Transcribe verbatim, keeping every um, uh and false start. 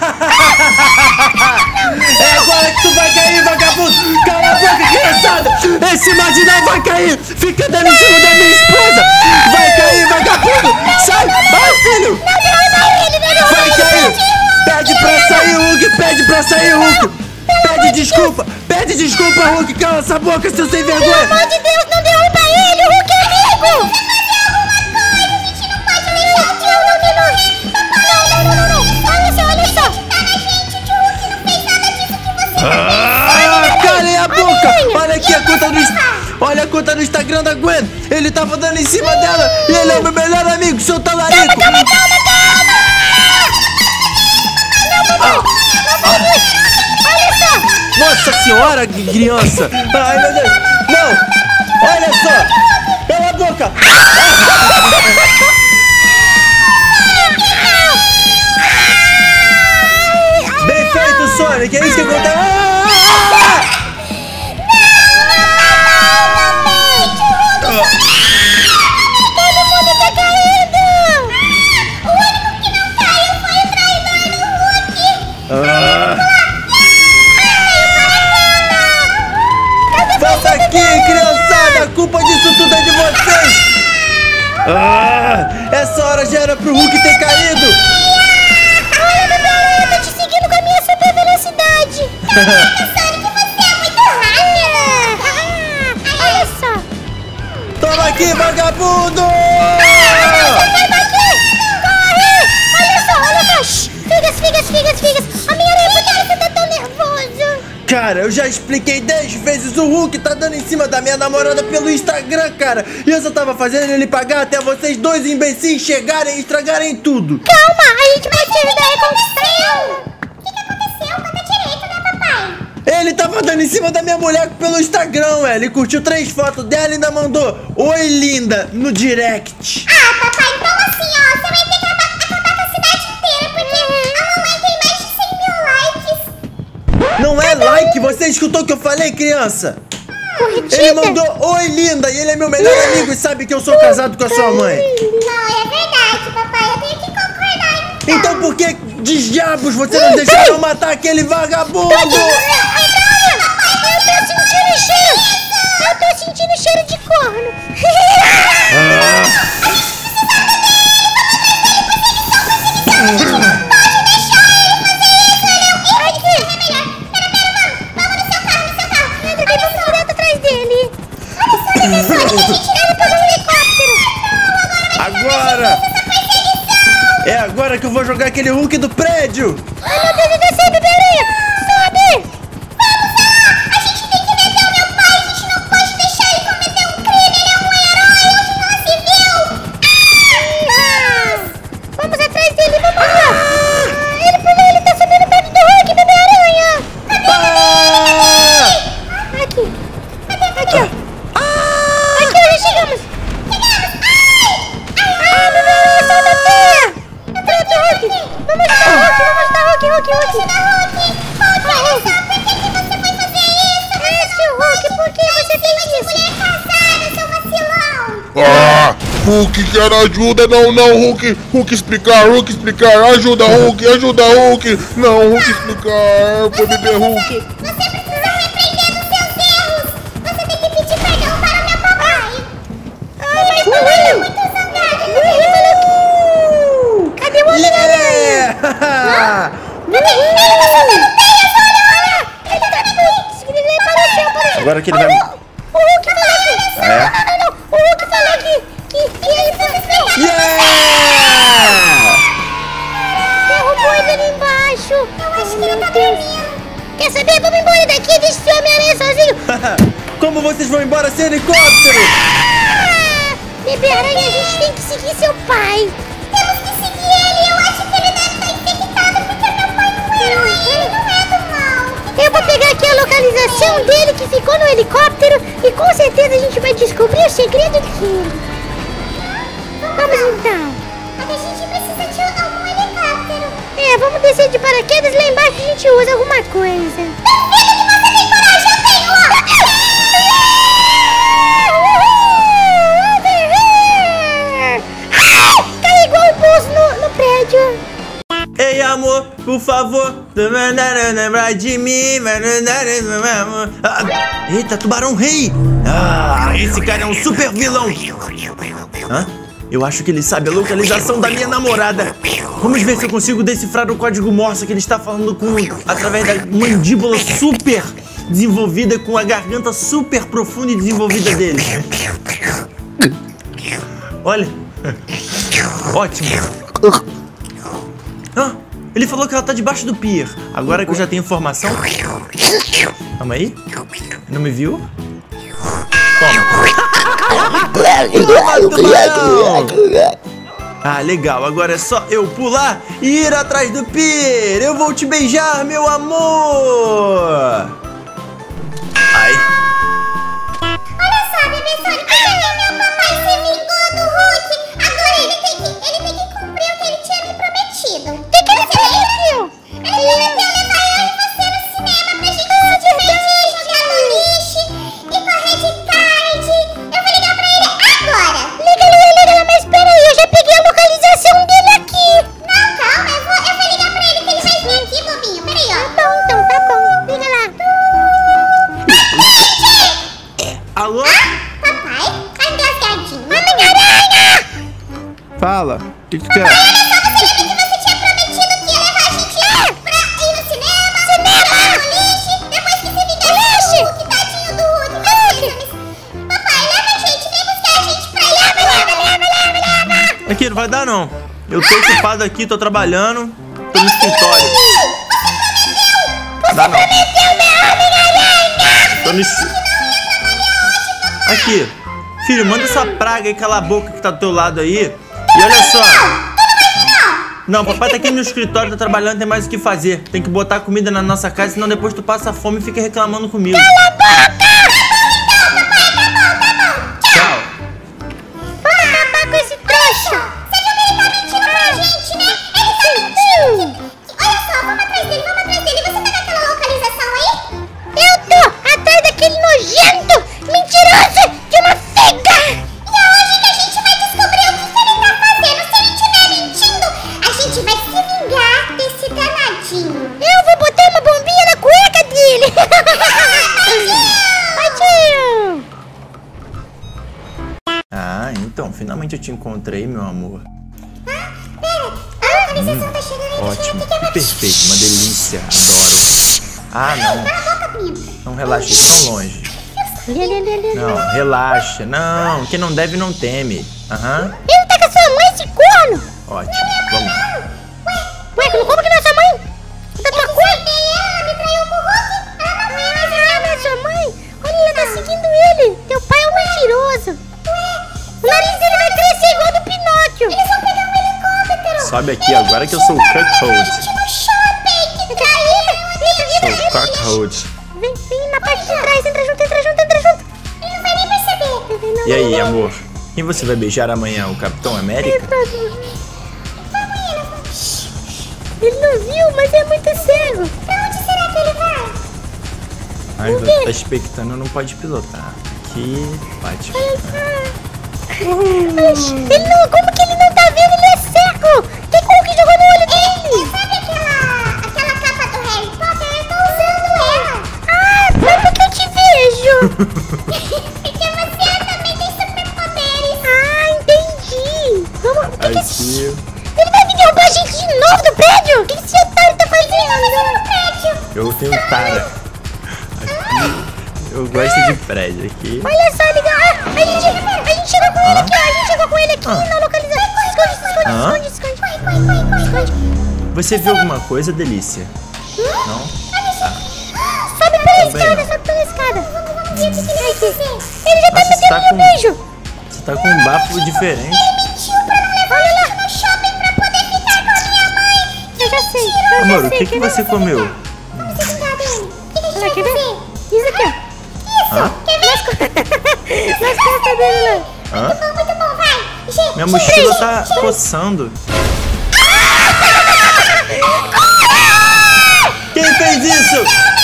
É agora que tu vai cair, vagabundo. Cala a boca, criançada. Esse marginal vai cair. Fica dando em cima da minha esposa. Vai cair, vagabundo. Sai. Vai, filho. Vai cair. Pede pra sair, Hulk. Pede pra sair, Hulk. Pede desculpa. Pede desculpa, Hulk. Cala essa boca, seu sem vergonha. Pelo amor de Deus, não derruba ele. O Hulk é amigo. Ah, calem a boca! Olha aqui a conta do Olha a conta no Instagram da Gwen. Ele tava dando em cima dela e ele é o meu melhor amigo, seu talarico. Calma, calma, calma, calma! Não, mamãe! Não, olha só! Nossa senhora, criança! Ai, meu Deus! Não! Olha só! Cala a boca! Bem feito, Sonic! É isso que acontece! Todo mundo tá caindo! O único que não caiu foi o traidor do Hulk! Ah. Cadê Volta aqui, criançada! A culpa disso tudo é de vocês! Ah, essa hora já era pro Hulk ter caído! Olha, bebê aranha, eu tô te seguindo com a minha super velocidade! Caraca, Sonic, você é muito rápido! Olha só! Toma aqui, vagabundo! Sai daqui! Corre! Olha só, olha só! Shhh. Figas, figas, figas, figas! Homem-Aranha, por que você tá tão nervoso? Cara, eu já expliquei dez vezes, o Hulk tá dando em cima da minha namorada pelo Instagram, cara. E eu só tava fazendo ele pagar até vocês dois imbecis chegarem e estragarem tudo. Calma, a gente vai te ajudar a reconquistar ela. O que que aconteceu? Conta direito, né, papai? Ele tava dando em cima da minha mulher pelo Instagram, ele curtiu três fotos dela e ainda mandou "Oi, linda" no direct. Ah, papai, então assim, ó, você vai ter que acabar, acabar com a cidade inteira, porque a mamãe tem mais de cem mil likes. Não é like, você escutou o que eu falei, criança? Curtida. Ele mandou "Oi, linda" e ele é meu melhor amigo e sabe que eu sou casado com a sua mãe. Não, é verdade, papai, eu tenho que concordar então. Então por que de diabos você não deixou eu matar aquele vagabundo? Eu tô sentindo cheiro. Eu tô sentindo cheiro de corno. Agora! É agora que eu vou jogar aquele Hulk do prédio! Ai, meu Deus, eu desci, bebê aranha! Sobe! Vamos lá! A gente tem que deter o meu pai! A gente não pode deixar ele cometer um crime! Ele é um herói! Hoje não se viu! Ah! Vamos atrás dele, vamos lá! Ah, ele pulou, ele tá subindo perto do Hulk, bebê aranha! Ah! Aqui! Aqui, ó! Aqui, ó, já chegamos! Ah, bebê aranha, sai da terra! Pronto, Hulk! Vamos ajudar o Hulk, vamos ajudar o Hulk, Hulk, Hulk! Hulk! Hulk, olha só! Por que, que você foi fazer isso? Esse Hulk, por que você fez isso? Mulher casada, seu vacilão! Ah, Hulk quer ajuda, não, não, Hulk, Hulk explicar, Hulk explicar, ajuda, Hulk, ajuda, Hulk, não, Hulk explicar, foi bebê Hulk. Você precisa repreender dos seus erros! Você tem que pedir perdão para o meu papai! Ai, mas Ele não é é! muito zangado! Ele falou que... Cadê o Homem-Aranha? Yeah! Ele tá... Ele apareceu, apareceu. Agora que ele vai... O Hulk falou que... Ah, é? Não, não, não, não. O Hulk falou que... Que, que ele foi... Yeah! Derrubou ele ali embaixo. Eu acho que ele tá dormindo. Quer saber? Vamos embora daqui e deixa esse Homem-Aranha sozinho. Como vocês vão embora sem helicóptero? Ah, Bebê Aranha, a gente tem que seguir seu pai. Temos que seguir ele! Eu acho que ele deve estar infectado porque meu pai não é herói! Ele não é do mal! Eu vou pegar aqui a localização dele que ficou no helicóptero e com certeza a gente vai descobrir o segredo dele. Vamos então. Mas a gente precisa de algum helicóptero! É, vamos descer de paraquedas, lá embaixo a gente usa alguma coisa. Duvido que você tem coragem! Eu tenho! Cai igual o Buzz no, no prédio. Ei, amor, por favor, lembrar de mim. Ah, eita, tubarão rei. Ah, esse cara é um super vilão. Hã? Eu acho que ele sabe a localização da minha namorada. Vamos ver se eu consigo decifrar o código Morse que ele está falando com através da mandíbula super desenvolvida, com a garganta super profunda e desenvolvida dele. Olha. Ótimo. Ah, ele falou que ela tá debaixo do pier. Agora que eu já tenho informação. Calma aí. Não me viu? Toma. Ah, legal. Agora é só eu pular e ir atrás do pier. Eu vou te beijar, meu amor. Ai. Olha só, bebê Sonic, meu papai se vingou do Hulk. Agora ele tem que, ele tem que cumprir o que ele tinha me prometido. O que, que ele prometeu? Ele prometeu levar eu e você no cinema pra gente se divertir, jogar no lixo e correr de kart. Eu vou ligar pra ele agora. Liga, liga, liga, mas espera aí, eu já peguei a localização dele aqui. Não, calma, eu vou, eu vou ligar pra ele que ele vai vir aqui, bobinho. Peraí, ó. Tá bom, então, tá bom. Liga lá. Alô? Papai, tá engasgadinho. Homem-Aranha! Fala. O que tu quer? Olha só, você lembra que você tinha prometido que ia levar a gente pra ir no cinema? Cinema! No lixo, depois que você vingar do Hulk, tadinho do Hulk. Papai, leva a gente, vem buscar a gente pra ir. Leva, leva, leva, leva, leva. Aqui, não vai dar não. Eu tô ocupado aqui, tô trabalhando. Tô no escritório. Dá não. Tô no es- Aqui. Filho, manda essa praga aí, cala a boca que tá do teu lado aí. E olha só. Não, papai tá aqui no escritório, tá trabalhando, tem mais o que fazer. Tem que botar comida na nossa casa, senão depois tu passa fome e fica reclamando comigo. Cala a boca! Tchau. Vamos acabar com esse trouxa! Você viu que ele tá mentindo pra gente, né? Ele tá mentindo. Olha só, vamos atrás dele, vamos atrás dele. Você tá naquela localização aí? Eu tô atrás daquele nojento, mentiroso de uma figa! E é hoje que a gente vai descobrir o que, que ele tá fazendo. Se ele estiver mentindo, a gente vai se vingar desse danadinho. Eu vou botar uma bombinha na cueca dele! Tadinho! Ah, então, finalmente eu te encontrei, meu amor. Pera, a localização tá chegando aí. Ótimo, O que, que é perfeito, uma delícia, adoro. Ah, não, Cala a boca, menino. não relaxa, eles estão longe. Ali, ali, ali, ali. Não, relaxa, não, quem não deve não teme. Aham, Ele tá com a sua mãe, esse corno! ótimo, vamos lá. Ué, como que não é sua mãe? Tá tua cor? Ela me traiu com o Hulk. Ela não Mas ela não é sua mãe? Olha, ela tá seguindo ele! Teu pai é um mentiroso! O nariz dele vai crescer igual do Pinóquio! Eles vão pegar um helicóptero. Sobe aqui agora que eu sou o Cuckold. No shopping. Que traíra. Sou o Cuckold. Vem, vem na parte de trás, entra junto, entra junto, entra junto! Ele não vai nem perceber. E aí, amor? Quem você vai beijar amanhã? O Capitão América? Ele não viu, mas é muito cego! Pra onde será que ele vai? Ai, você tá expectando, não pode pilotar. Aqui, bate. Mas ele não, como que ele não tá vendo? Ele é cego! Quem como que jogou no olho dele? Sabe aquela, aquela capa do Harry Potter? Eu tô usando ela. Ah, como que eu te vejo? Porque você também tem superpoderes. Ah, entendi! Vamos, o que que esse... Aqui, Ele vai me derrubar a gente de novo do prédio? O que esse otário tá fazendo? eu tenho tara. Aqui, eu gosto de prédio. Aqui. Olha só, liga. Ah, a gente, a gente chegou com ele aqui, ó. A gente chegou com ele aqui Ah. na localização. Se esconde, se esconde, Ah. se esconde, se esconde. Se esconde. Você viu alguma coisa, Delícia? Não? Sobe pela Também escada, não. sobe pela escada. Vamos ver o que ele vai fazer. Ele já tá Nossa, me você tá dando um com- beijo. Você tá com um bafo diferente. Olha lá. No shopping pra poder ficar com a minha mãe. Eu já sei, eu Amor, já o sei. que, que você comeu? Vamos se vingar dele. O que, que a gente Olha, vai quer ver? fazer? Isso aqui, ó. Hã? Quer ver? Nas co- Nas costas dele lá. Hã? Bom, muito bom, vai. Gente, Minha mochila tá coçando. Quem fez isso?